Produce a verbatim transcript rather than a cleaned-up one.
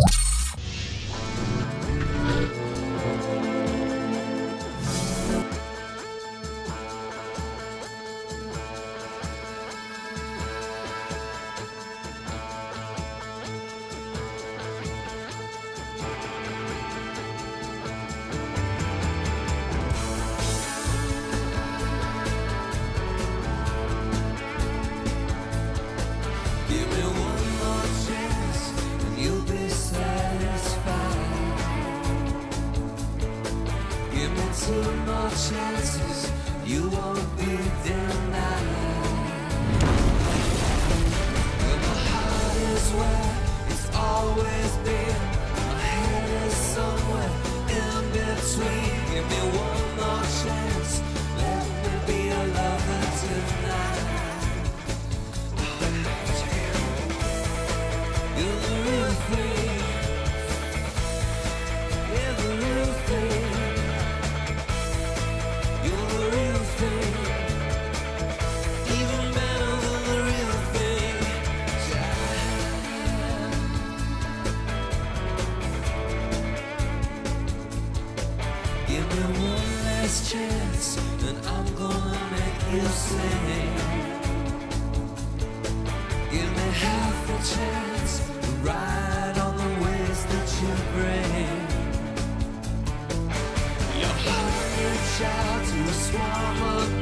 Two more chances, you won't be denied. And my heart is where it's always been. My head is somewhere in between. Give me one more chance, let me be a lover tonight. You're the real thing. You're the real thing. Give me one last chance, and I'm gonna make you sing. Give me half a chance to ride on the waves that you bring. Your heart reach out to a swarm of